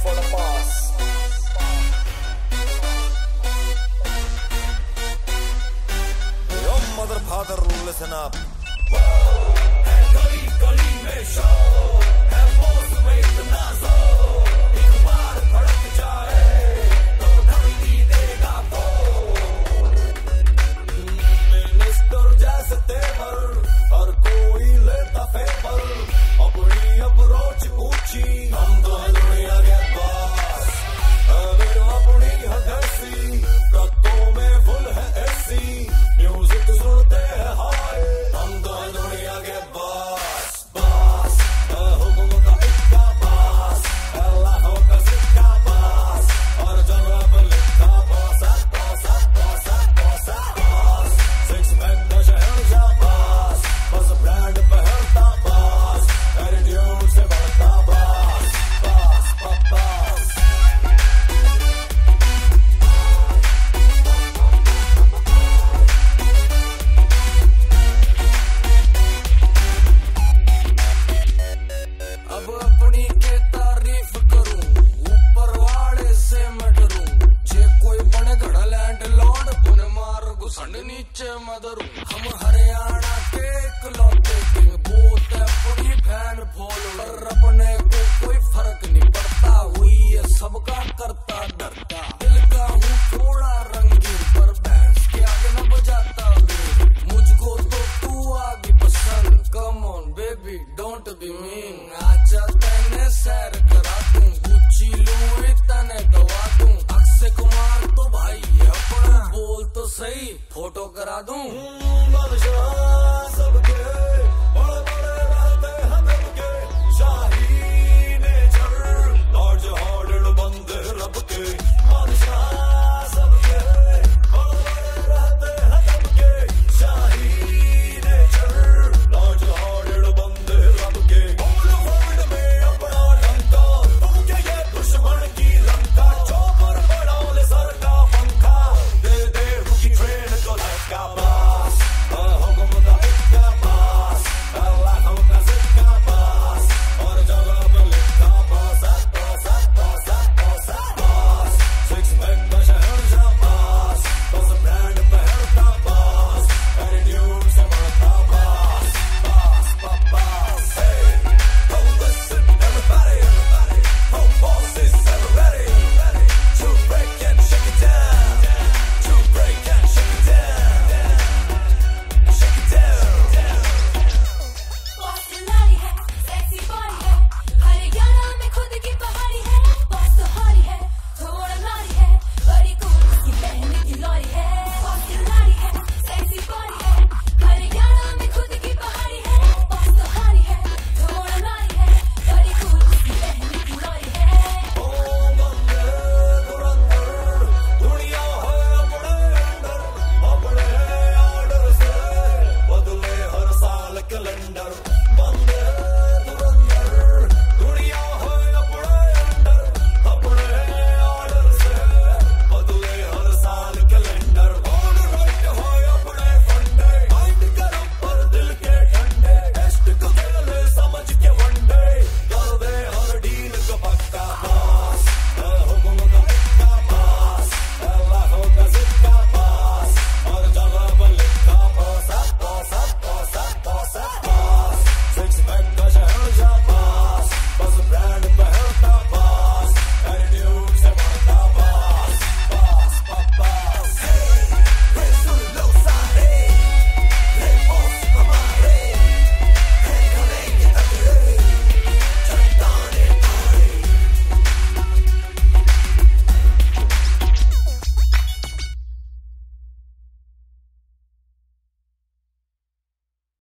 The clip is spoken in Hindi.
for the boss. Yo mother father, listen up. है गली गली में शोर, है बोस में इतना जोर, एक बार भड़क जाए तो धरती देगा बोल। मिनिस्टर जैसे तेवर, हर कोई लेता फेवर, अपनी अप्रोच ऊंची, हम तो दुनिया के बॉस। अगर अपनी हदसी, ट्रकों में फुल है एसी, म्यूजिक सुनते हैं हाय, हम तो दुनिया के बॉस। बॉस हुक्म का इक्का बॉस, अल्लाह का सिक्का बॉस, और जगह पर लिखा boss boss boss boss boss. Six pack का शहर जा बॉस, बस ब्रांड पहनता बॉस, एटीट्यूड से बढ़ता बॉस बॉस बॉस। अब अपनी के तारीफ करूं, ऊपर वाले से मैं डरूं, जे कोई बड़े घड़ा लैंड लॉर्ड, उन्हें मार घुसंड नीचे मदरू। हम हरियाणा के इकलौते किंग, बोत है अपनी फैन फॉलोअर, अपने को कोई फर्क नहीं पड़ता, हुई है सबका करता डरता। दिल का हूँ थोड़ा रंगीन, पर भैंस के आगे न बजाता वीर, मुझको तो तू आगे पसंद, come on baby don't be mean. आजा तने सैर करा दूं, गुच्ची लूं तने दवा दूं, अक्षय कुमार तो भाई है अपना, बोल तो सही फोटो करा दूं।